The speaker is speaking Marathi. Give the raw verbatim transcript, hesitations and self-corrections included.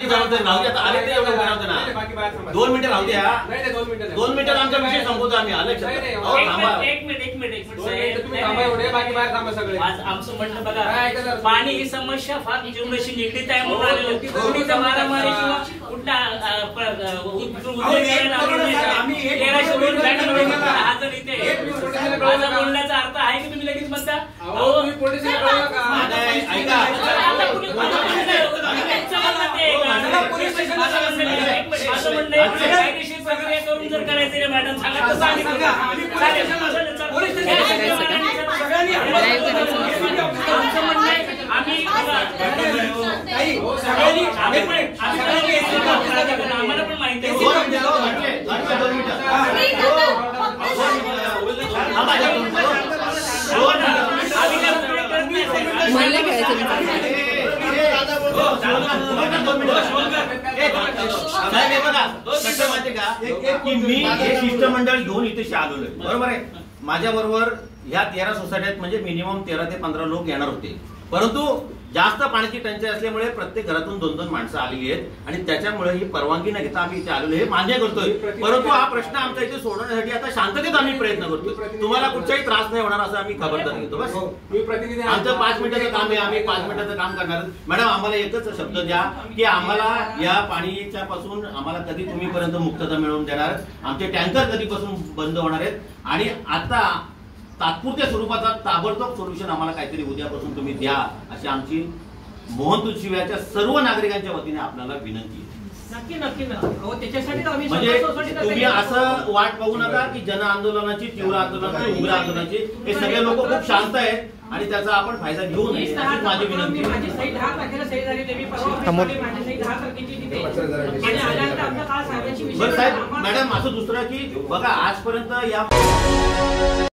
जबाबदारी राहू द्या. आता आले ते एवढं बनवतो ना. दोन मिनिटं राहू द्या. दोन मिनिटात आमचा विषय संपवतो आम्ही. आले एक मिनिट एक मिनिट एक मिनिट तुम्ही थांबा एवढे, बाकी बाहेर थांबा सगळे. आज आमचं म्हणणं बघा, पाणी ही समस्या फार जीवनाशी निगडीत आहे म्हणून आलेलो. कुठलीच मारामारी किंवा कुठला हजर इथे माझा बोलण्याचा अर्थ आहे की तुम्ही लगेच म्हणता कायदेशीर प्रक्रिया करून जर करायचं मॅडम सांगा तर सांगितलं आमचं म्हणणं आहे. आम्ही आम्हाला पण माहिती आहे की मी हे शिष्टमंडळ घेऊन इथे आलेलो आहे. बरोबर आहे. माझ्या बरोबर ह्या तेरा सोसायट्यात म्हणजे मिनिमम तेरा ते पंधरा लोक येणार होते. परंतु जास्त पाण्याची टंचाई असल्यामुळे प्रत्येक घरातून दोन दोन माणसं आलेली आहेत आणि त्याच्यामुळे ही परवानगी न घेता आम्ही इथे आलेलो हे मान्य करतोय. परंतु हा प्रश्न आमचा इथे सोडवण्यासाठी आता शांततेत आम्ही प्रयत्न करतोय. तुम्हाला कुठचाही त्रास नाही होणार असं आम्ही खबरदारी घेतो. बस आमचं पाच मिनिटाचं काम आहे. आम्ही पाच मिनिटाचं काम करणार. मॅडम आम्हाला एकच शब्द द्या की आम्हाला या पाणीच्या पासून आम्हाला कधी तुम्ही पर्यंत मुक्तता मिळवून देणार, आमचे टँकर कधीपासून बंद होणार आहेत आणि आता तात्पुरत्या स्वरूपाचा ताबडतोब सोल्युशन आम्हाला काहीतरी उद्यापासून तुम्ही द्या अशी आमची मोहन शिव्याच्या सर्व नागरिकांच्या वतीने आपल्याला विनंती आहे. नक्की नक्की त्याच्यासाठी म्हणजे तुम्ही असं वाट पाहू नका की जन आंदोलनाची, तीव्र आंदोलनाची, उग्र आंदोलनाची हे सगळे लोक खूप शांत आहेत आणि त्याचा आपण फायदा घेऊ नये अशी माझी विनंती आहे. बरं साहेब, मॅडम असं दुसरं की बघा आजपर्यंत या